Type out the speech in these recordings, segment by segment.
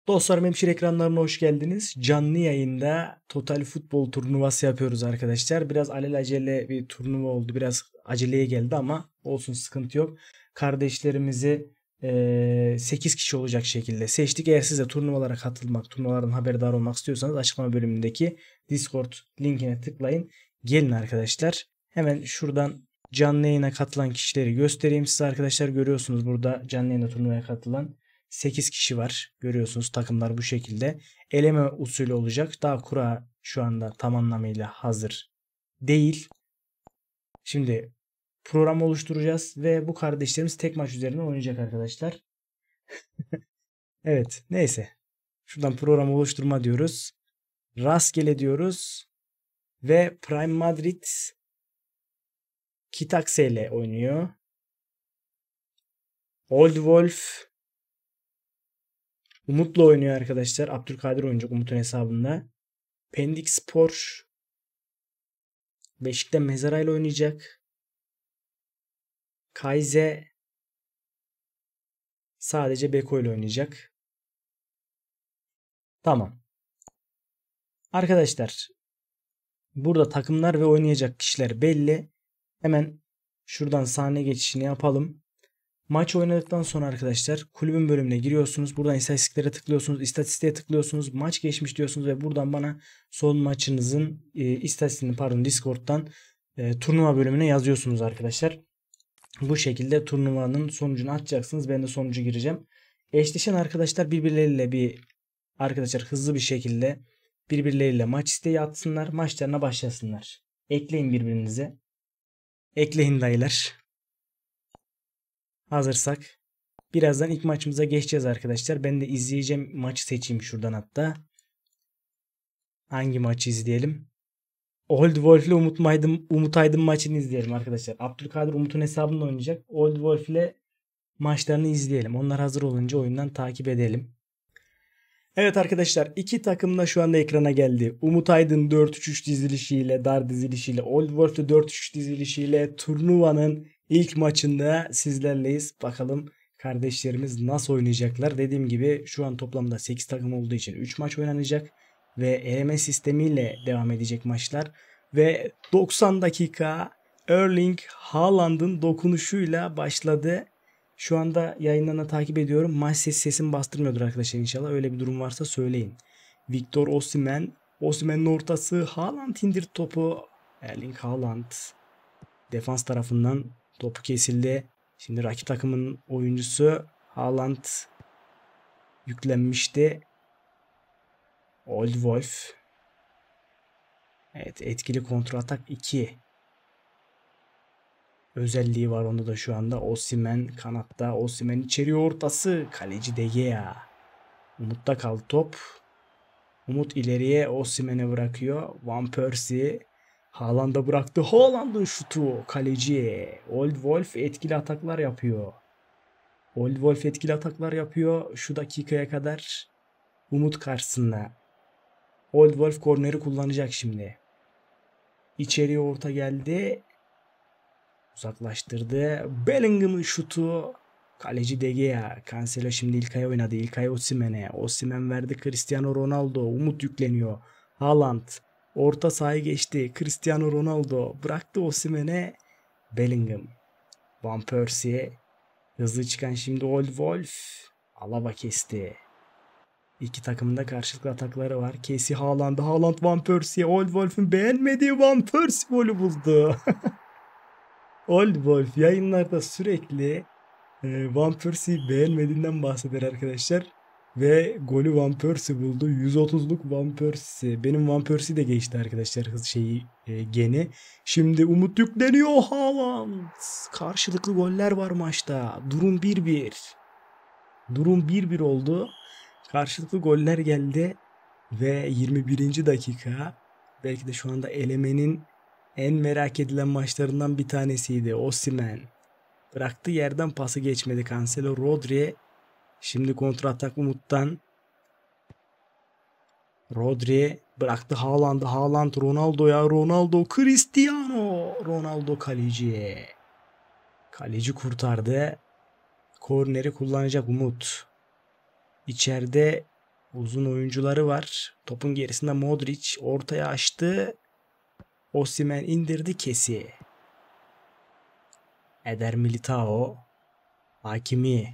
Dostlarım hemşire ekranlarına hoş geldiniz. Canlı yayında Total Futbol turnuvası yapıyoruz arkadaşlar. Biraz alelacele bir turnuva oldu. Biraz aceleye geldi ama olsun sıkıntı yok. Kardeşlerimizi 8 kişi olacak şekilde seçtik. Eğer siz de turnuvalara katılmak, turnuvalardan haberdar olmak istiyorsanız açıklama bölümündeki Discord linkine tıklayın. Gelin arkadaşlar. Hemen şuradan canlı yayına katılan kişileri göstereyim size arkadaşlar. Görüyorsunuz burada canlı yayına turnuvaya katılan 8 kişi var. Görüyorsunuz takımlar bu şekilde. Eleme usulü olacak. Daha kura şu anda tam anlamıyla hazır değil. Şimdi program oluşturacağız ve bu kardeşlerimiz tek maç üzerinden oynayacak arkadaşlar. Evet, neyse. Şuradan program oluşturma diyoruz. Rastgele diyoruz ve Prime Madrid Kitakse ile oynuyor. Old Wolf Umut'la oynuyor arkadaşlar. Abdülkadir oynayacak Umut'un hesabında. Pendik Spor Beşik'te Mezara ile oynayacak. Kaize sadece Beko ile oynayacak. Tamam. Arkadaşlar burada takımlar ve oynayacak kişiler belli. Hemen şuradan sahne geçişini yapalım. Maç oynadıktan sonra arkadaşlar kulübün bölümüne giriyorsunuz. Buradan istatistiklere tıklıyorsunuz. İstatistiğe tıklıyorsunuz. Maç geçmiş diyorsunuz ve buradan bana son maçınızın istatistiğini Discord'dan turnuva bölümüne yazıyorsunuz arkadaşlar. Bu şekilde turnuvanın sonucunu atacaksınız. Ben de sonucu gireceğim. Eşleşen arkadaşlar arkadaşlar hızlı bir şekilde birbirleriyle maç isteği atsınlar. Maçlarına başlasınlar. Ekleyin birbirinize. Ekleyin dayılar. Hazırsak. Birazdan ilk maçımıza geçeceğiz arkadaşlar. Ben de izleyeceğim maçı seçeyim şuradan hatta. Hangi maçı izleyelim? Old Wolf ile Umut Aydın maçını izleyelim arkadaşlar. Abdülkadir Umut'un hesabında oynayacak. Old Wolf ile maçlarını izleyelim. Onlar hazır olunca oyundan takip edelim. Evet arkadaşlar iki takım da şu anda ekrana geldi. Umut Aydın 4-3-3 dizilişiyle, dar dizilişiyle, Old Wolf de 4-3 dizilişiyle turnuvanın ilk maçında sizlerleyiz. Bakalım kardeşlerimiz nasıl oynayacaklar. Dediğim gibi şu an toplamda 8 takım olduğu için 3 maç oynanacak. Ve eleme sistemiyle devam edecek maçlar. Ve 90 dakika Erling Haaland'ın dokunuşuyla başladı. Şu anda yayınlarını takip ediyorum. Maç sesimi bastırmıyordur arkadaşlar inşallah. Öyle bir durum varsa söyleyin. Victor Osimhen. Osimhen'in ortası. Haaland indir topu. Erling Haaland. Defans tarafından topu kesildi. Şimdi rakip takımın oyuncusu Haaland yüklenmişti. Old Wolf. Evet, etkili kontratak 2 özelliği var onda da şu anda. Osimhen kanatta. Osimhen içeri ortası. Kaleci De Gea. Umut'ta kaldı top. Umut ileriye Osimhen'e bırakıyor. Van Persie. Haaland'a bıraktı. Haaland'ın şutu. Kaleci. Old Wolf etkili ataklar yapıyor. Old Wolf etkili ataklar yapıyor. Şu dakikaya kadar Umut karşısında. Old Wolf korneri kullanacak şimdi. İçeriye orta geldi. Uzaklaştırdı. Bellingham'ın şutu. Kaleci De Gea. Cancelo şimdi İlkay oynadı. İlkay Osimhen'e. Osimhen verdi Cristiano Ronaldo. Umut yükleniyor. Haaland. Orta sahayı geçti. Cristiano Ronaldo. Bıraktı Osimhen'e. Bellingham. Van Persie. Hızlı çıkan şimdi Old Wolf. Alaba kesti. İki takımın da karşılıklı atakları var. Kesi Haaland'ı. Haaland Van Persie. Old Wolf'un beğenmediği Van Persie golü buldu. Old Wolf yayınlarda sürekli Van Persie'yi beğenmediğinden bahseder arkadaşlar. Ve golü Van Persie buldu. 130'luk Van Persie. Benim Van Persie de geçti arkadaşlar geni. Şimdi Umut yükleniyor. Haaland. Karşılıklı goller var maçta. Durum 1-1. Durum 1-1 oldu. Karşılıklı goller geldi. Ve 21. dakika. Belki de şu anda elemenin en merak edilen maçlarından bir tanesiydi. Osimhen. Bıraktı yerden pası geçmedi. Cancelo Rodri. Şimdi kontratak Umut'tan. Rodri bıraktı Haaland'ı. Haaland Ronaldo'ya. Ronaldo Cristiano. Ronaldo kaleci. Kaleci kurtardı. Korneri kullanacak Umut. İçeride Uzun oyuncuları var. Topun gerisinde Modric ortaya açtı. Osimhen indirdi kesi. Eder Militao. Hakimi.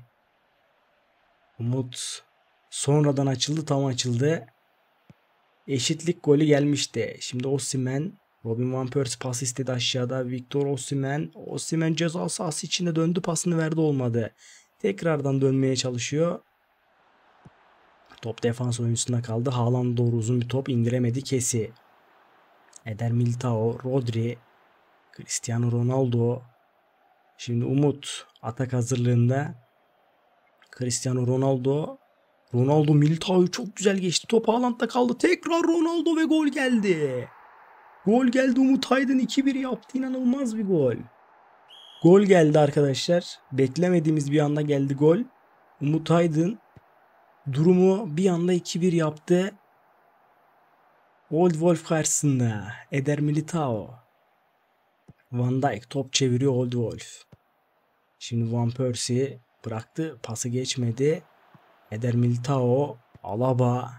Umut sonradan açıldı, tam açıldı. Eşitlik golü gelmişti. Şimdi Osimhen, Robin van Persie pas istedi aşağıda. Victor Osimhen. Osimhen ceza sahası içinde döndü, pasını verdi, olmadı. Tekrardan dönmeye çalışıyor. Top defans oyuncusunda kaldı. Haaland doğru uzun bir top indiremedi kesi. Eder Militao, Rodri, Cristiano Ronaldo. Şimdi Umut atak hazırlığında. Cristiano Ronaldo. Ronaldo Militao'yu çok güzel geçti. Top Haaland'da kaldı. Tekrar Ronaldo ve gol geldi. Gol geldi. Umut Aydın 2-1 yaptı. İnanılmaz bir gol. Gol geldi arkadaşlar. Beklemediğimiz bir anda geldi gol. Umut Aydın durumu bir anda 2-1 yaptı. Old Wolf karşısında. Eder Militao. Van Dijk top çeviriyor Old Wolf. Şimdi Van Persie bıraktı. Pası geçmedi. Eder Militao. Alaba.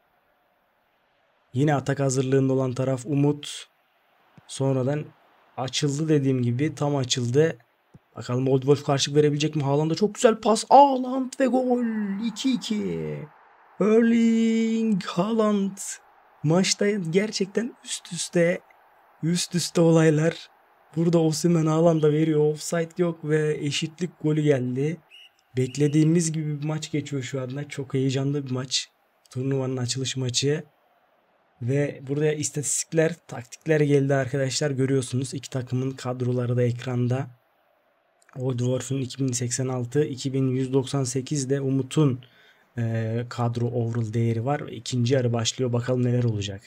Yine atak hazırlığında olan taraf Umut. Sonradan açıldı, dediğim gibi tam açıldı. Bakalım Old Wolf karşılık verebilecek mi? Haaland'a çok güzel pas. Haaland ve gol. 2-2. Erling Haaland. Maçta gerçekten üst üste olaylar. Burada Osimhen Haaland'a veriyor. Offside yok ve eşitlik golü geldi. Beklediğimiz gibi bir maç geçiyor şu anda. Çok heyecanlı bir maç. Turnuvanın açılış maçı. Ve burada istatistikler, taktikler geldi arkadaşlar. Görüyorsunuz. İki takımın kadroları da ekranda. Old Wolf'un 2086, 2198 de Umut'un kadro overall değeri var. İkinci yarı başlıyor. Bakalım neler olacak.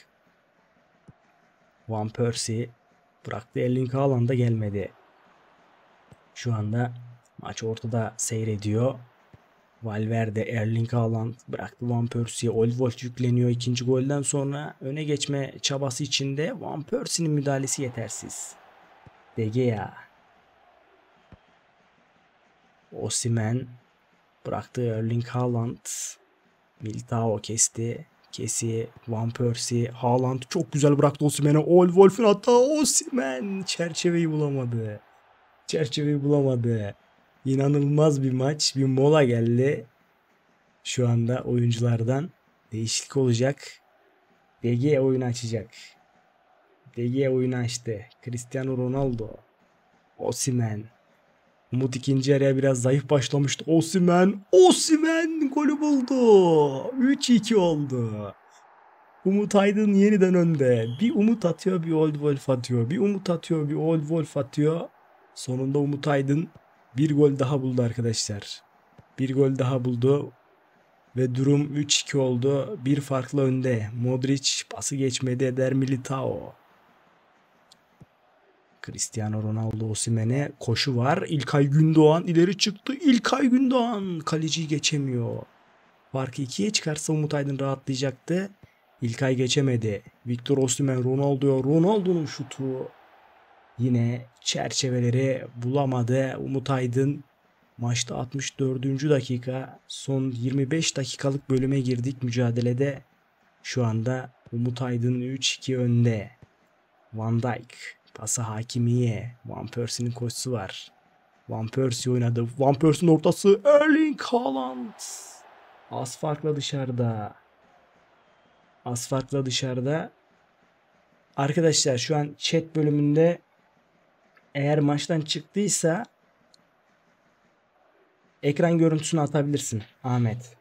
Van Persie bıraktı. Erling Haaland'a gelmedi. Şu anda maç ortada seyrediyor. Valverde, Erling Haaland bıraktı Van Persie'ye. Old Wolf yükleniyor ikinci golden sonra. Öne geçme çabası içinde Van Persie'nin müdahalesi yetersiz. De Gea. Osimhen bıraktı Erling Haaland. Militao kesti. Kesi Van Persie. Haaland çok güzel bıraktı Osimhen'e. Old Wolf'un hatta Osimhen çerçeveyi bulamadı. Çerçeveyi bulamadı. İnanılmaz bir maç. Bir mola geldi. Şu anda oyunculardan değişiklik olacak. De Gea oyunu açacak. De Gea oyunu açtı. Cristiano Ronaldo. Osimhen. Umut ikinci yarıya biraz zayıf başlamıştı. Osimhen golü buldu. 3-2 oldu. Umut Aydın yeniden önde. Bir Umut atıyor, bir Old Wolf atıyor. Bir Umut atıyor, bir Old Wolf atıyor. Sonunda Umut Aydın bir gol daha buldu arkadaşlar. Bir gol daha buldu. Ve durum 3-2 oldu. Bir farklı önde. Modric pası geçmedi. Eder Militao. Cristiano Ronaldo Osimhen'e koşu var. İlkay Gündoğan ileri çıktı. İlkay Gündoğan kaleciyi geçemiyor. Farkı 2'ye çıkarsa Umut Aydın rahatlayacaktı. İlkay geçemedi. Victor Osimhen Ronaldo'ya. Ronaldo'nun şutu. Yine çerçeveleri bulamadı. Umut Aydın maçta 64. dakika. Son 25 dakikalık bölüme girdik mücadelede. Şu anda Umut Aydın 3-2 önde. Van Dijk pası Hakimi'ye. Van Persie'nin koşusu var. Van Persie oynadı. Van Persie'nin ortası Erling Haaland. Az farkla dışarıda. Az farkla dışarıda. Arkadaşlar şu an chat bölümünde eğer maçtan çıktıysa ekran görüntüsünü atabilirsin Ahmet.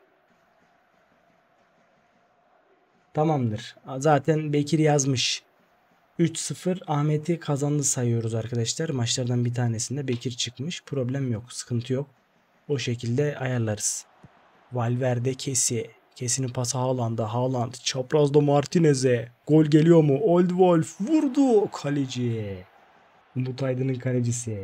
Tamamdır. Zaten Bekir yazmış. 3-0 Ahmet'i kazandı sayıyoruz arkadaşlar. Maçlardan bir tanesinde Bekir çıkmış. Problem yok. Sıkıntı yok. O şekilde ayarlarız. Valverde Kesi. Kesi'nin pası Haaland'a. Haaland çaprazda Martinez'e. Gol geliyor mu? Old Wolf vurdu. Kaleci. Umut Aydın'ın kalecisi.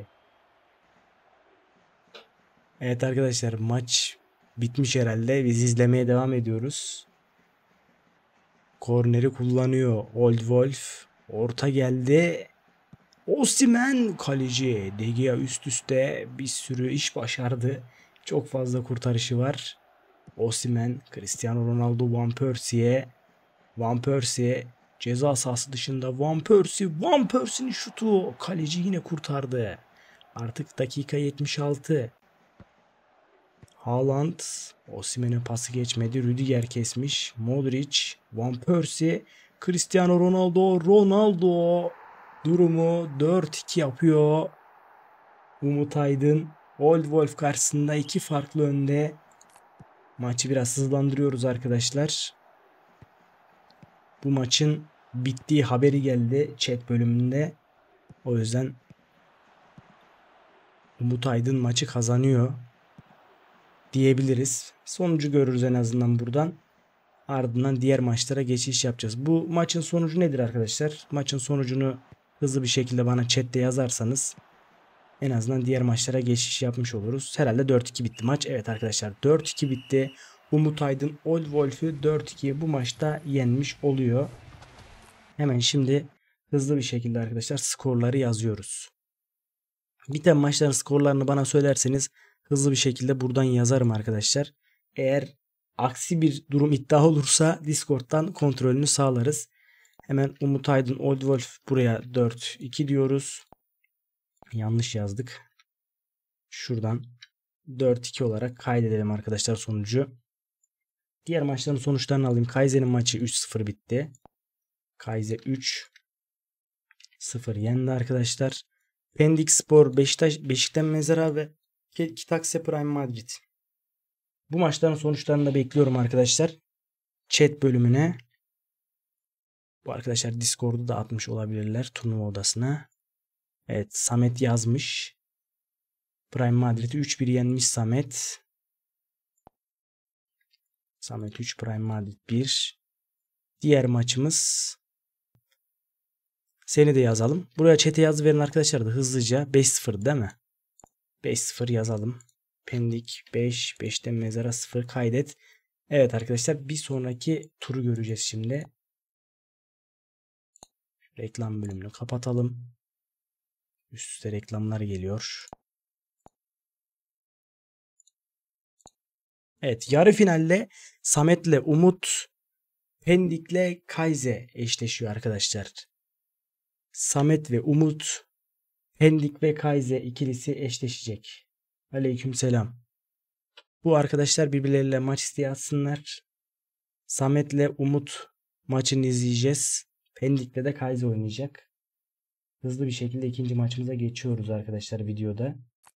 Evet arkadaşlar, maç bitmiş herhalde. Biz izlemeye devam ediyoruz. Korneri kullanıyor Old Wolf. Orta geldi. Osimhen kaleci. De Gea üst üste bir sürü iş başardı. Çok fazla kurtarışı var. Osimhen, Cristiano Ronaldo, Van Persie'ye. Van Persie ceza sahası dışında. Van Persie'nin şutu. Kaleci yine kurtardı. Artık dakika 76. Haaland, Osimhen'e pası geçmedi. Rüdiger kesmiş. Modric, Van Persie, Cristiano Ronaldo. Ronaldo durumu 4-2 yapıyor. Umut Aydın Old Wolf karşısında 2 farklı önde. Maçı biraz hızlandırıyoruz arkadaşlar. Bu maçın bittiği haberi geldi chat bölümünde. O yüzden Umut Aydın maçı kazanıyor diyebiliriz. Sonucu görürüz en azından buradan. Ardından diğer maçlara geçiş yapacağız. Bu maçın sonucu nedir arkadaşlar? Maçın sonucunu hızlı bir şekilde bana chatte yazarsanız en azından diğer maçlara geçiş yapmış oluruz. Herhalde 4-2 bitti maç. Evet arkadaşlar 4-2 bitti. Umut Aydın Old Wolf'ü 4-2 bu maçta yenmiş oluyor. Hemen şimdi hızlı bir şekilde arkadaşlar skorları yazıyoruz. Biten maçların skorlarını bana söylerseniz hızlı bir şekilde buradan yazarım arkadaşlar. Eğer aksi bir durum iddia olursa Discord'dan kontrolünü sağlarız. Hemen Umut Aydın Old Wolf buraya 4-2 diyoruz. Yanlış yazdık. Şuradan 4-2 olarak kaydedelim arkadaşlar sonucu. Diğer maçların sonuçlarını alayım. Kayseri'nin maçı 3-0 bitti. Kayseri 3-0 yendi arkadaşlar. Pendik Spor, Beşiktaş Mezara ve Kitakse Prime Madrid. Bu maçların sonuçlarını da bekliyorum arkadaşlar. Chat bölümüne. Bu arkadaşlar Discord'u da atmış olabilirler turnuva odasına. Evet, Samet yazmış. Prime Madrid'i 3-1 yenmiş Samet. Samet 3, Prime Madrid 1. Diğer maçımız. Seni de yazalım. Buraya chat'e yazı verin arkadaşlar da hızlıca. 5-0 değil mi? 5-0 yazalım. Pendik 5. 5'ten mezara 0 kaydet. Evet arkadaşlar bir sonraki turu göreceğiz şimdi. Reklam bölümünü kapatalım. Üst üste reklamlar geliyor. Evet, yarı finalde Samet'le Umut, Pendik'le Kayze eşleşiyor arkadaşlar. Samet ve Umut, Pendik ve Kayze ikilisi eşleşecek. Aleykümselam. Bu arkadaşlar birbirleriyle maç isteği atsınlar. Samet'le Umut maçını izleyeceğiz. Pendik'le de Kayze oynayacak. Hızlı bir şekilde ikinci maçımıza geçiyoruz arkadaşlar videoda.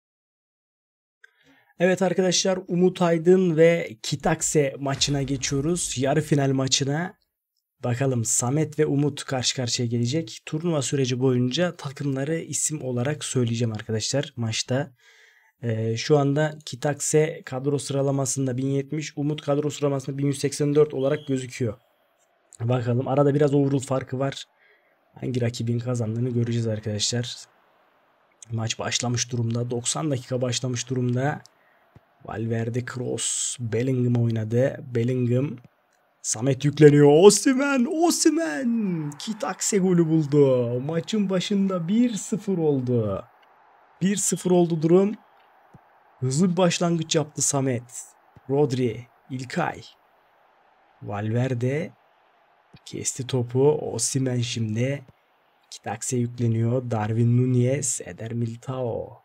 Evet arkadaşlar Umut Aydın ve Kitakse maçına geçiyoruz. Yarı final maçına. Bakalım Samet ve Umut karşı karşıya gelecek. Turnuva süreci boyunca takımları isim olarak söyleyeceğim arkadaşlar maçta. Şu anda Kitakse kadro sıralamasında 1070, Umut kadro sıralamasında 1184 olarak gözüküyor. Bakalım arada biraz overall farkı var. Hangi rakibin kazandığını göreceğiz arkadaşlar. Maç başlamış durumda. 90 dakika başlamış durumda. Valverde, Kroos, Bellingham oynadı. Bellingham. Samet yükleniyor. Osimhen. Kitakse golü buldu. Maçın başında 1-0 oldu. 1-0 oldu durum. Hızlı bir başlangıç yaptı Samet. Rodri, İlkay. Valverde kesti topu. Osimhen şimdi. Kitakse yükleniyor. Darwin Núñez, Eder Militao.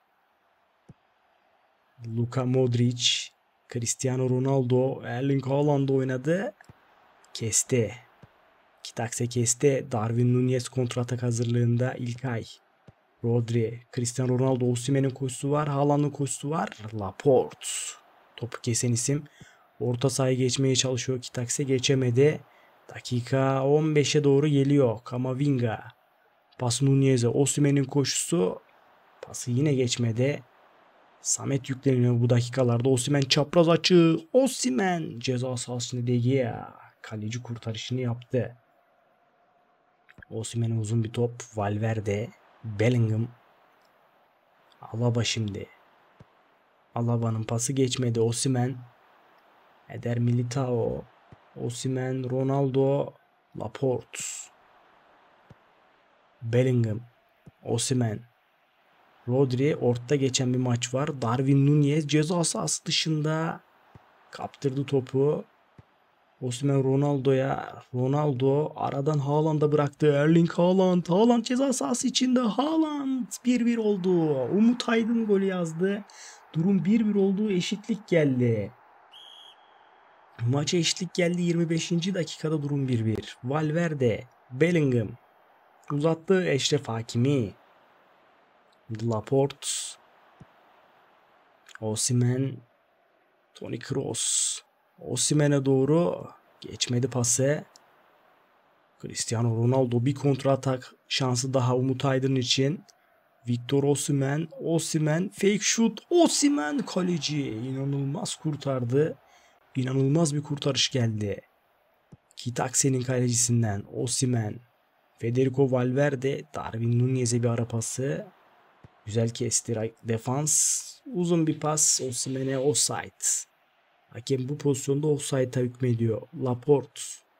Luka Modric, Cristiano Ronaldo, Erling Haaland oynadı. Kesti. Kitakse kesti. Darwin Núñez kontratak hazırlığında. İlkay. Rodri, Cristiano Ronaldo, Osimhen'in koşusu var. Haaland'ın koşusu var. Laporte. Topu kesen isim. Orta sahaya geçmeye çalışıyor. Kitakse geçemedi. Dakika 15'e doğru geliyor. Kamavinga. Pas Núñez'e. Osimhen'in koşusu. Pası yine geçmedi. Samet yükleniyor bu dakikalarda. Osimhen çapraz açı. Osimhen ceza sahasında De Gea. Kaleci kurtarışını yaptı. Osimhen'e uzun bir top. Valverde. Bellingham. Alaba şimdi. Alaba'nın pası geçmedi. Osimhen. Eder Militao. Osimhen. Ronaldo. Laporte. Bellingham. Osimhen. Rodri ortada geçen bir maç var. Darwin Núñez ceza sahası dışında. Kaptırdı topu. Osimhen Ronaldo'ya. Ronaldo aradan Haaland'a bıraktı. Erling Haaland. Haaland ceza sahası içinde. Haaland 1-1 oldu. Umut Aydın golü yazdı. Durum 1-1 oldu. Eşitlik geldi. Maça eşitlik geldi. 25. dakikada durum 1-1. Valverde. Bellingham. Uzattı Eşref Hakimi. Laporte. Osimhen. Toni Kroos. Osimhen'e doğru geçmedi pası. Cristiano Ronaldo bir kontra atak şansı daha Umut Aydın için. Victor Osimhen. Osimhen fake shoot. Osimhen kaleci inanılmaz kurtardı. İnanılmaz bir kurtarış geldi. Kitakse'nin kalecisinden Osimhen. Federico Valverde. Darwin Nunez'e bir ara pası. Güzel kesti defans. Uzun bir pas. Osimhen'e offside. Hakem bu pozisyonda offside'a hükmediyor. Laporte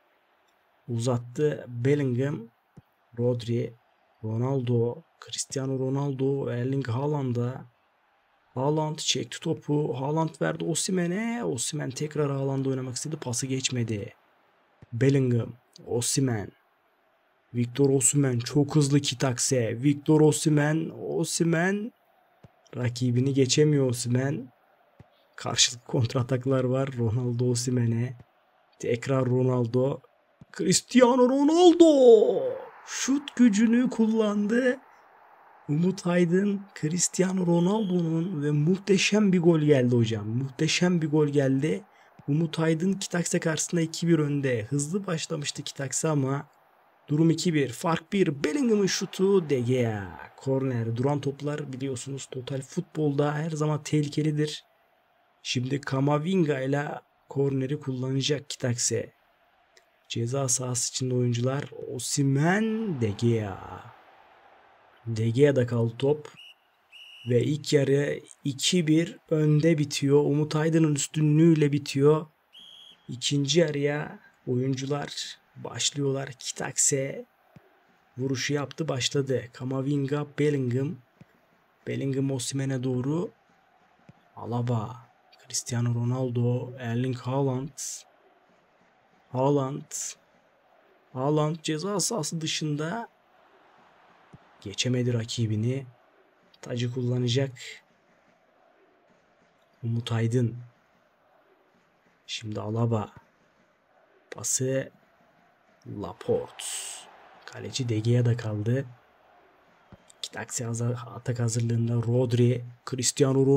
uzattı. Bellingham, Rodri, Ronaldo, Cristiano Ronaldo, Erling Haaland'a. Haaland çekti topu. Haaland verdi Osimhen'e. Osimhen tekrar Haaland'a oynamak istedi. Pası geçmedi. Bellingham, Osimhen. Victor Osimhen çok hızlı kitakse. Victor Osimhen, Osimhen rakibini geçemiyor Osimhen. Karşılıklı kontrataklar var. Ronaldo Osimhen'e. Tekrar Ronaldo. Cristiano Ronaldo. Şut gücünü kullandı. Umut Aydın, Cristiano Ronaldo'nun ve muhteşem bir gol geldi hocam. Muhteşem bir gol geldi. Umut Aydın Kitakse karşısında 2-1 önde. Hızlı başlamıştı Kitakse ama durum 2-1. Fark 1. Bellingham'ın şutu De Gea. Korner. Duran toplar biliyorsunuz total futbolda her zaman tehlikelidir. Şimdi Kamavinga ile korneri kullanacak Kitakse. Ceza sahası içinde oyuncular Osimhen, De Gea. De Gea'da kaldı top. Ve ilk yarı 2-1 önde bitiyor. Umut Aydın'ın üstünlüğüyle bitiyor. İkinci yarıya oyuncular başlıyorlar. Kitakse vuruşu yaptı, başladı. Kamavinga, Bellingham. Bellingham Osimhen'e doğru. Alaba. Cristiano Ronaldo, Erling Haaland. Haaland ceza sahası dışında geçemedi rakibini. Tacı kullanacak Umut Aydın. Şimdi Alaba. Pası Laporte. Kaleci De Gea'da kaldı. Kitakse atak hazırlığında Rodri, Cristiano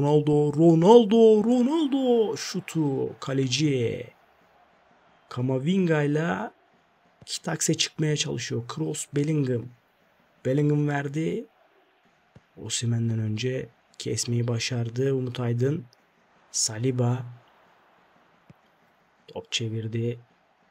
Ronaldo şutu kaleci. Kamavinga ile Kitakse çıkmaya çalışıyor. Kroos, Bellingham verdi. Osimhen'den önce kesmeyi başardı Umut Aydın. Saliba top çevirdi.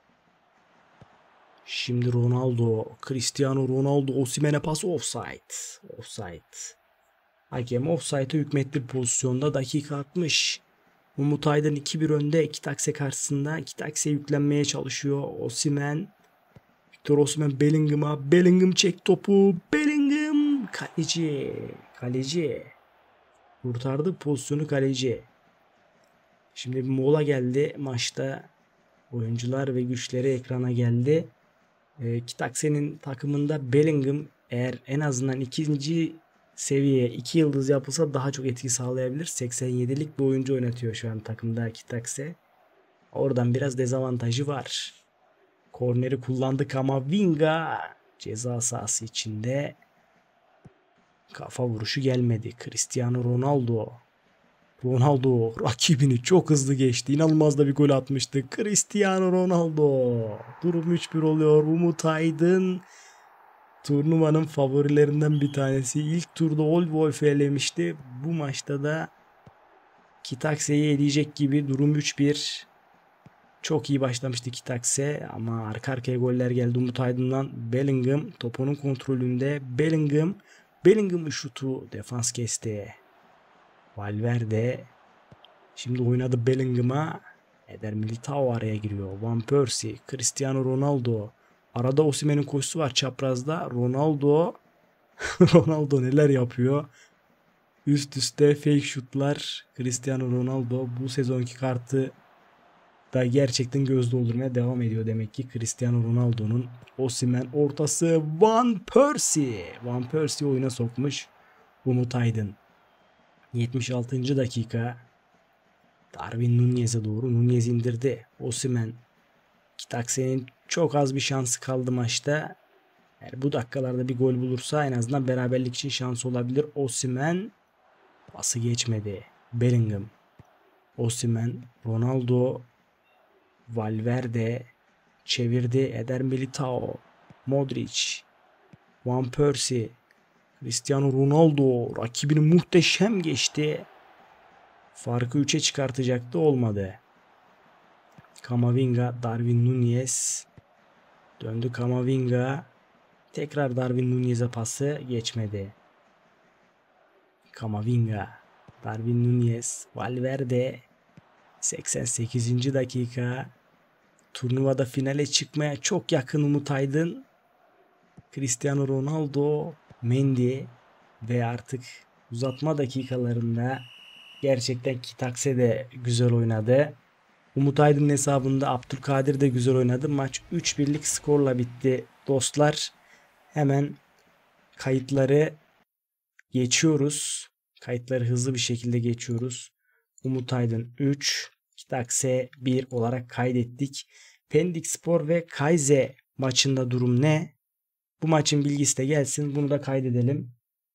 Şimdi Cristiano Ronaldo Osimhen'e pas, offside. Hakem offside'a hükmetti pozisyonda. Dakika 60. Umut Aydın 2-1 önde Kitakse karşısında. Kitakse yüklenmeye çalışıyor. Osimhen. Victor Osimhen Bellingham'a. Bellingham çek topu. Bellingham. Kaleci. Kurtardı pozisyonu kaleci. Şimdi bir mola geldi maçta. Oyuncular ve güçleri ekrana geldi. Kitakse'nin takımında Bellingham eğer en azından ikinci seviye 2 yıldız yapılsa daha çok etki sağlayabilir. 87'lik bir oyuncu oynatıyor şu an takımda Kitakse. Oradan biraz dezavantajı var. Korneri kullandı Kamavinga. Ceza sahası içinde. Kafa vuruşu gelmedi. Cristiano Ronaldo rakibini çok hızlı geçti. İnanılmaz da bir gol atmıştı. Cristiano Ronaldo. Durum 3-1 oluyor. Umut Aydın turnuvanın favorilerinden bir tanesi. İlk turda Wolf'u elemişti. Bu maçta da Kitakse'yi eleyecek gibi. Durum 3-1. Çok iyi başlamıştı Kitakse ama arka arkaya goller geldi Umut Aydın'dan. Bellingham topunun kontrolünde. Bellingham'ın şutu defans kesti. Valverde şimdi oynadı Bellingham'a. Eder Militao araya giriyor. Van Persie, Cristiano Ronaldo. Arada Osimhen'in koşusu var çaprazda. Ronaldo neler yapıyor? Üst üste fake şutlar. Cristiano Ronaldo bu sezonki kartı da gerçekten göz doldurmaya devam ediyor demek ki Cristiano Ronaldo'nun. Osimhen ortası, Van Persie. Van Persie oyuna sokmuş Umut Aydın. 76. dakika. Darwin Nunez'e doğru. Nunez indirdi. Osimhen. Kitakse'nin çok az bir şansı kaldı maçta. Yani bu dakikalarda bir gol bulursa en azından beraberlik için şansı olabilir. Osimhen pası geçmedi. Bellingham. Osimhen, Ronaldo, Valverde çevirdi. Eder Militao, Modric, Van Persie, Cristiano Ronaldo rakibini muhteşem geçti. Farkı 3'e çıkartacaktı, olmadı. Camavinga, Darwin Nunez döndü. Camavinga tekrar Darwin Nunez'e pası geçmedi. Camavinga, Darwin Nunez, Valverde. 88. dakika. Turnuvada finale çıkmaya çok yakın Umut Aydın. Cristiano Ronaldo, Mendy ve artık uzatma dakikalarında gerçekten Kitakse de güzel oynadı. Umut Aydın'ın hesabında Abdülkadir de güzel oynadı. Maç 3-1'lik skorla bitti dostlar. Hemen kayıtları geçiyoruz. Kayıtları hızlı bir şekilde geçiyoruz. Umut Aydın 3, Kitakse 1 olarak kaydettik. Pendikspor ve Kaize maçında durum ne? Bu maçın bilgisi de gelsin. Bunu da kaydedelim.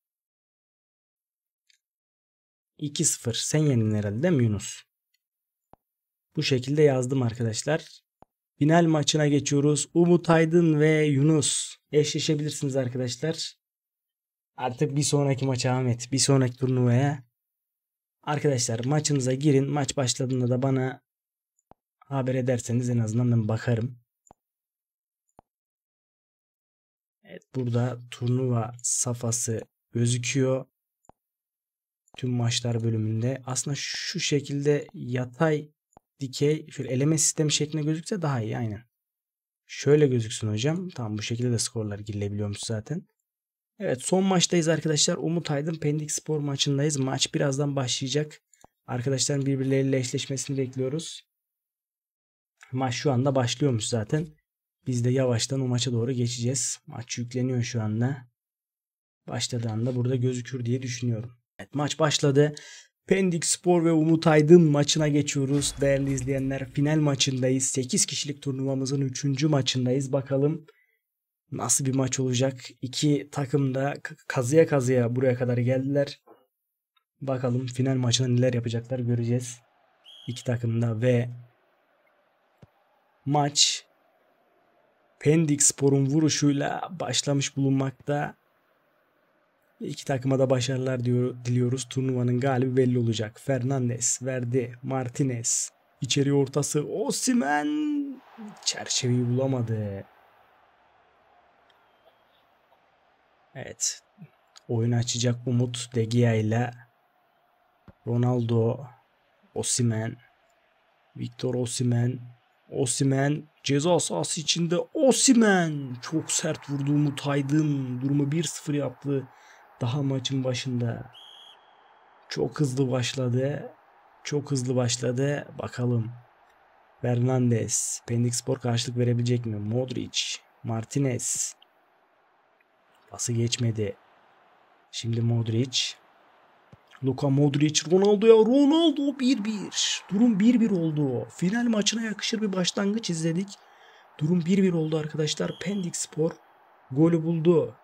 2-0. Sen yendin herhalde değil mi Yunus? Bu şekilde yazdım arkadaşlar. Final maçına geçiyoruz. Umut Aydın ve Yunus eşleşebilirsiniz arkadaşlar. Artık bir sonraki maça Ahmet. Bir sonraki turnuvaya. Arkadaşlar maçınıza girin. Maç başladığında da bana haber ederseniz en azından ben bakarım. Evet, burada turnuva safhası gözüküyor. Tüm maçlar bölümünde. Aslında şu şekilde yatay dikey şöyle eleme sistemi şeklinde gözükse daha iyi, aynen. Şöyle gözüksün hocam. Tamam, bu şekilde de skorlar girilebiliyormuş zaten. Evet, son maçtayız arkadaşlar. Umut Aydın Pendikspor maçındayız. Maç birazdan başlayacak. Arkadaşların birbirleriyle eşleşmesini bekliyoruz. Maç şu anda başlıyormuş zaten. Biz de yavaştan o maça doğru geçeceğiz. Maç yükleniyor şu anda. Başladığı anda burada gözükür diye düşünüyorum. Evet, maç başladı. Pendikspor ve Umut Aydın maçına geçiyoruz. Değerli izleyenler, final maçındayız. 8 kişilik turnuvamızın 3. maçındayız. Bakalım nasıl bir maç olacak. İki takım da kazıya kazıya buraya kadar geldiler. Bakalım final maçında neler yapacaklar göreceğiz. İki takım da ve maç Pendikspor'un vuruşuyla başlamış bulunmakta. İki takıma da başarılar diliyoruz. Turnuvanın galibi belli olacak. Fernandes verdi. Martinez. İçeri ortası. Osimhen çerçeveyi bulamadı. Evet. Oyunu açacak Umut De Gea ile Ronaldo. Osimhen. Victor Osimhen. Osimhen ceza sahası içinde. Osimhen çok sert vurdu Umut Aydın. Durumu 1-0 yaptı. Daha maçın başında. Çok hızlı başladı. Çok hızlı başladı. Bakalım. Fernandes. Pendikspor karşılık verebilecek mi? Modric. Martinez. Pası geçmedi. Şimdi Modric. Luka Modric. Ronaldo'ya. Ronaldo 1-1. Durum 1-1 oldu. Final maçına yakışır bir başlangıç izledik. Durum 1-1 oldu arkadaşlar. Pendikspor golü buldu.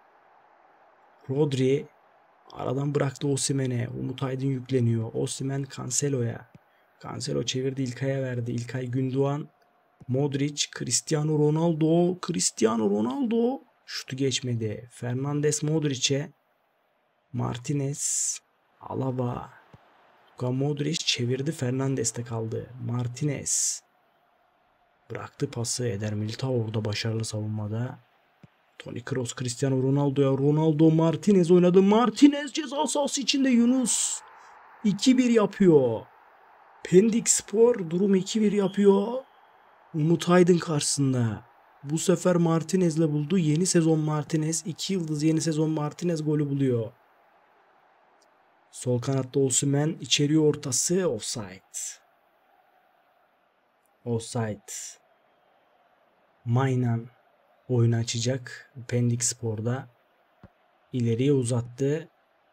Rodri aradan bıraktı Osimhen'e. Umut Aydın yükleniyor. Osimhen Cancelo'ya. Cancelo çevirdi, İlkay'a verdi. İlkay Gündoğan. Modric, Cristiano Ronaldo. Cristiano Ronaldo. Şutu geçmedi. Fernandes Modric'e. Martinez. Alaba. Luka Modric çevirdi. Fernandes'te kaldı. Martinez. Bıraktı pası. Eder Militao orada başarılı savunmada. Toni Kroos Cristiano Ronaldo'ya. Ronaldo Martinez oynadı. Martinez ceza sahası içinde Yunus. 2-1 yapıyor. Pendikspor durum 2-1 yapıyor. Umut Aydın karşısında. Bu sefer Martinez'le buldu. Yeni sezon Martinez. 2 yıldız yeni sezon Martinez golü buluyor. Sol kanatta Osimhen. İçeriye ortası. Offside. Offside. Maynan oyunu açacak. Pendik Spor'da. İleriye uzattı.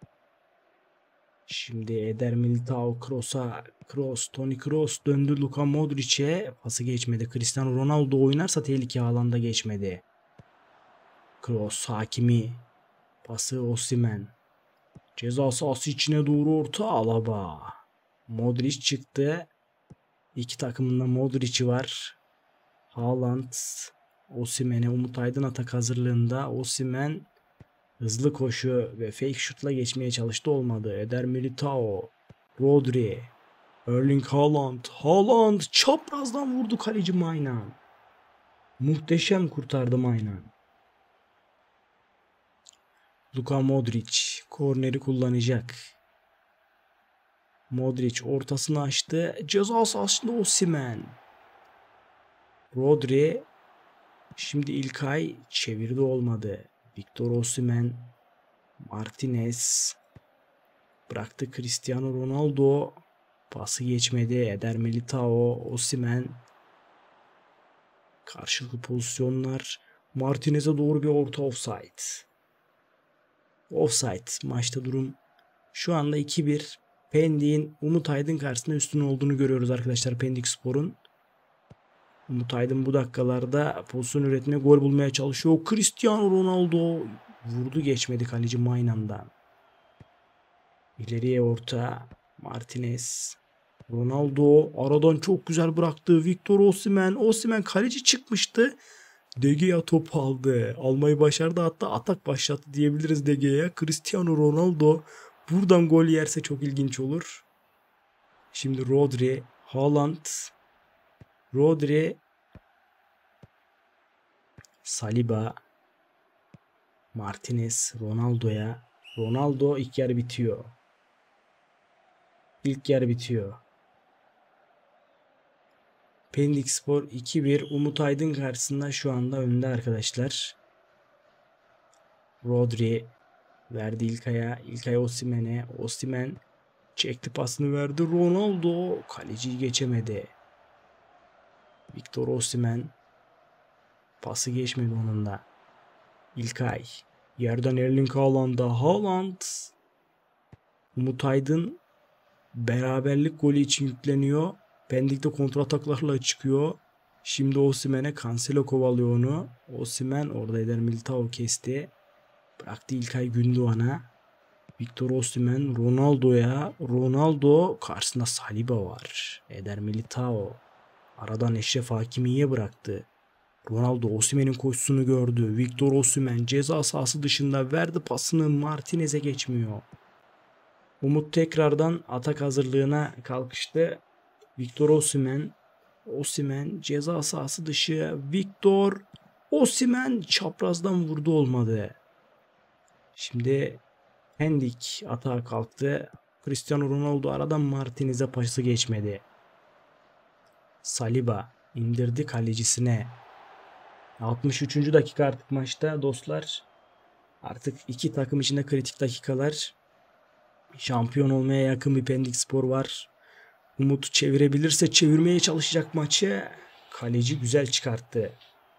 Şimdi Eder Militao Kroos'a. Toni Kroos döndü Luka Modric'e. Pası geçmedi. Cristiano Ronaldo oynarsa tehlike alanda geçmedi. Kroos, Hakimi. Pası Osimhen. Ceza sahası içine doğru orta, Alaba. Modric çıktı. İki takımında Modric'i var. Haaland, Osimhen'e, Umut Aydın atak hazırlığında. Osimhen hızlı koşu ve fake şutla geçmeye çalıştı, olmadı. Eder Militao, Rodri, Erling Haaland. Haaland çaprazdan vurdu kaleci Maynan. Muhteşem kurtardı Maynan. Luka Modric korneri kullanacak. Modric ortasını açtı. Ceza sahasında Osimhen. Rodri. Şimdi İlkay çevirdi, olmadı. Victor Osimhen. Martinez. Bıraktı Cristiano Ronaldo. Pası geçmedi. Eder Militao. Osimhen. Karşılıklı pozisyonlar. Martinez'e doğru bir orta, offside. Offside. Maçta durum şu anda 2-1. Pendik'in Umut Aydın karşısında üstün olduğunu görüyoruz arkadaşlar, Pendik Spor'un. Umut Aydın bu dakikalarda pozisyon üretmeye, gol bulmaya çalışıyor. Cristiano Ronaldo vurdu, geçmedi kaleci Maynan'dan. İleriye orta. Martinez. Ronaldo aradan çok güzel bıraktı. Victor Osimhen. Osimhen kaleci çıkmıştı. De Gea topu aldı. Almayı başardı, hatta atak başlattı diyebiliriz De Gea'ya. Cristiano Ronaldo buradan gol yerse çok ilginç olur. Şimdi Rodri, Haaland, Rodri, Saliba, Martinez, Ronaldo'ya. Ronaldo, ilk yarı bitiyor. İlk yarı bitiyor. Pendik Spor 2-1 Umut Aydın karşısında şu anda önde arkadaşlar. Rodri verdi İlkay'a. İlkay Osimhen'e. Osimhen çekti, pasını verdi. Ronaldo kaleciyi geçemedi. Victor Osimhen pası geçmedi onun da. İlkay yerden Erling Haaland'a. Haaland. Umut Aydın beraberlik golü için yükleniyor. Pendik'te kontrataklarla çıkıyor. Şimdi Osimhen'e, Cancelo kovalıyor onu. Osimhen orada, Eder Militao kesti. Bıraktı İlkay Gündoğan'a. Victor Osimhen Ronaldo'ya. Ronaldo karşısında Saliba var. Eder Militao aradan Eşref Hakimi'ye bıraktı. Ronaldo Osimhen'in koşusunu gördü. Victor Osimhen ceza sahası dışında verdi pasını, Martinez'e geçmiyor. Umut tekrardan atak hazırlığına kalkıştı. Victor Osimhen. Osimhen ceza sahası dışı. Victor Osimhen çaprazdan vurdu, olmadı. Şimdi Pendik atağa kalktı. Cristiano Ronaldo aradan Martinez'e pası geçmedi. Saliba indirdi kalecisine. 63. dakika artık maçta dostlar. Artık iki takım içinde kritik dakikalar. Şampiyon olmaya yakın bir Pendik Spor var. Umut çevirebilirse çevirmeye çalışacak maçı. Kaleci güzel çıkarttı.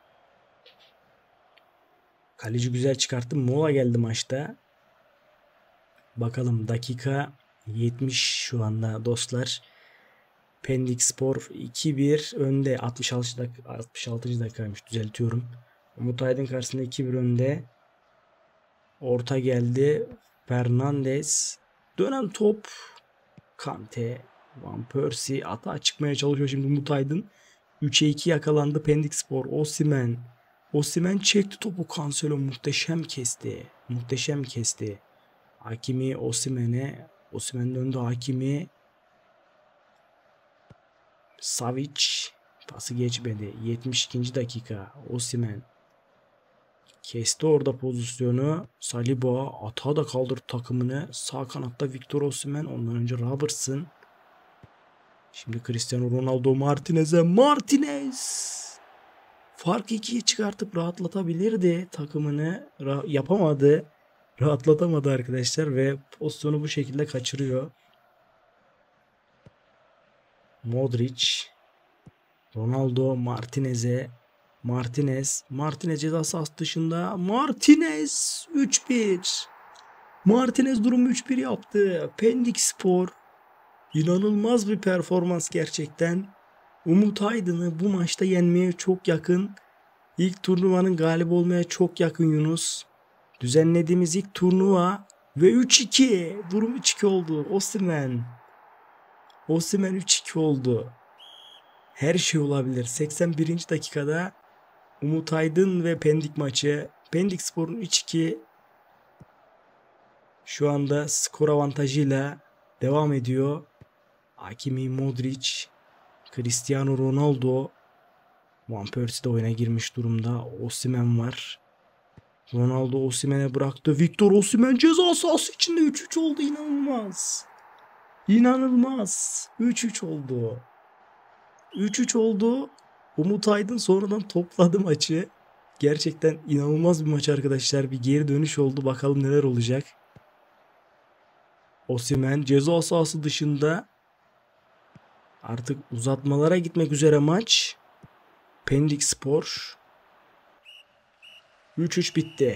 Kaleci güzel çıkarttı. Mola geldi maçta. Bakalım, dakika 70 şu anda dostlar. Pendik Spor 2-1 önde. 66. dakikaymış, düzeltiyorum. Umut Aydın karşısında 2-1 önde. Orta geldi. Fernandes. Dönen top. Kante. Van Persie atağa çıkmaya çalışıyor şimdi Umut Aydın. 3'e 2 yakalandı Pendik Spor. Osimhen. Osimhen çekti topu. Cancelo muhteşem kesti. Muhteşem kesti. Hakimi Osimhen'e. Osimhen döndü Hakimi. Savic pası geçmedi. 72. dakika. Osimhen kesti orada pozisyonu. Saliba atağa da kaldırdı takımını. Sağ kanatta Victor Osimhen. Ondan önce Robertson. Şimdi Cristiano Ronaldo Martinez'e. Martinez farkı 2'ye çıkartıp rahatlatabilirdi takımını. Yapamadı. Rahatlatamadı arkadaşlar ve pozisyonu bu şekilde kaçırıyor. Modric. Ronaldo Martinez'e. Martinez ceza sahası dışında. Martinez 3-1. Martinez durumu 3-1 yaptı. Pendikspor inanılmaz bir performans gerçekten. Umut Aydın'ı bu maçta yenmeye çok yakın. İlk turnuvanın galibi olmaya çok yakın Yunus. Düzenlediğimiz ilk turnuva ve 3-2. Durum 3-2 oldu. Osimhen 3-2 oldu. Her şey olabilir. 81. dakikada Umut Aydın ve Pendik maçı. Pendikspor'un 3-2 şu anda skor avantajıyla devam ediyor. Hakimi, Modric, Cristiano Ronaldo, Van Persie de oyuna girmiş durumda. Osimhen var. Ronaldo Osimhen'e bıraktı. Victor Osimhen ceza sahası içinde 3-3 oldu. İnanılmaz. 3-3 oldu. 3-3 oldu. Umut Aydın sonradan topladı maçı. Gerçekten inanılmaz bir maç arkadaşlar. Bir geri dönüş oldu. Bakalım neler olacak. Osimhen ceza sahası dışında. Artık uzatmalara gitmek üzere maç. Pendikspor 3-3 bitti.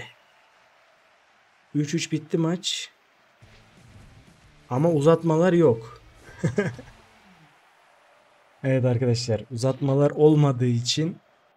3-3 bitti maç. Ama uzatmalar yok. Evet arkadaşlar, uzatmalar olmadığı için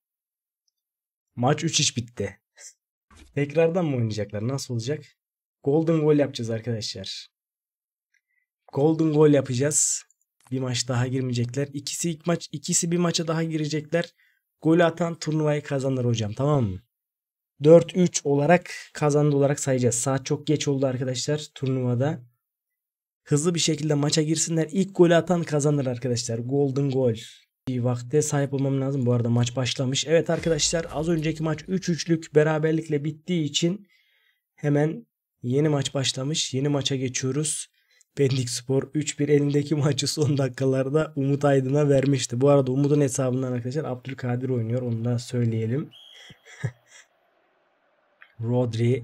maç 3-3 bitti. Tekrardan mı oynayacaklar? Nasıl olacak? Golden goal yapacağız arkadaşlar. Golden goal yapacağız. Bir maç daha girmeyecekler. İkisi bir maça daha girecekler. Gol atan turnuvayı kazanır hocam, tamam mı? 4-3 olarak kazandı olarak sayacağız. Saat çok geç oldu arkadaşlar turnuvada. Hızlı bir şekilde maça girsinler. İlk golü atan kazanır arkadaşlar. Golden goal. Bir vakte sahip olmam lazım. Bu arada maç başlamış. Evet arkadaşlar, az önceki maç 3-3'lük beraberlikle bittiği için hemen yeni maç başlamış. Yeni maça geçiyoruz. Pendikspor 3-1 elindeki maçı son dakikalarda Umut Aydın'a vermişti. Bu arada Umut'un hesabından arkadaşlar Abdülkadir oynuyor. Onu da söyleyelim. Rodri,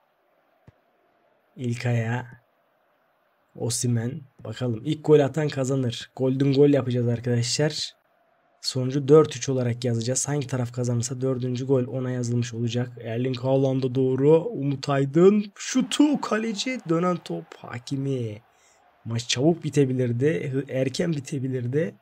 İlkay'a, Osimhen. Bakalım ilk gol atan kazanır. Golden gol yapacağız arkadaşlar. Sonucu 4-3 olarak yazacağız. Hangi taraf kazanırsa 4. gol ona yazılmış olacak. Erling Haaland'a doğru Umut Aydın şutu, kaleci, dönen top, Hakimi. Maç çabuk bitebilirdi. Erken bitebilirdi.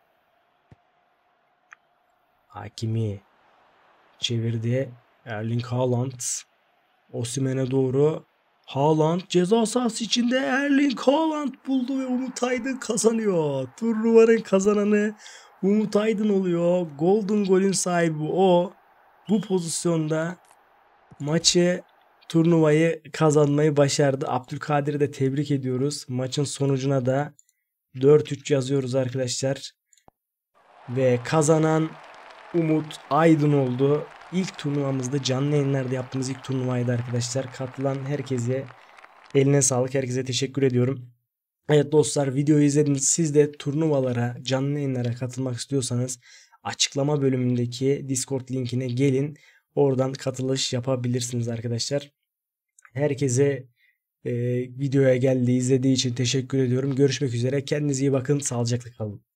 Hakimi çevirdi. Erling Haaland Osimhen'e doğru. Haaland ceza sahası içinde, Erling Haaland buldu ve Umut Aydın kazanıyor. Turnuvanın kazananı Umut Aydın oluyor. Golden golün sahibi o. Bu pozisyonda maçı, turnuvayı kazanmayı başardı. Abdülkadir'i de tebrik ediyoruz. Maçın sonucuna da 4-3 yazıyoruz arkadaşlar. Ve kazanan Umut Aydın oldu. İlk turnuvamızda canlı yayınlarda yaptığımız ilk turnuvaydı arkadaşlar. Katılan herkese eline sağlık. Herkese teşekkür ediyorum. Evet dostlar, videoyu izlediniz. Siz de turnuvalara, canlı yayınlara katılmak istiyorsanız açıklama bölümündeki Discord linkine gelin. Oradan katılış yapabilirsiniz arkadaşlar. Herkese videoya geldiği, izlediği için teşekkür ediyorum. Görüşmek üzere. Kendinize iyi bakın. Sağlıcakla kalın.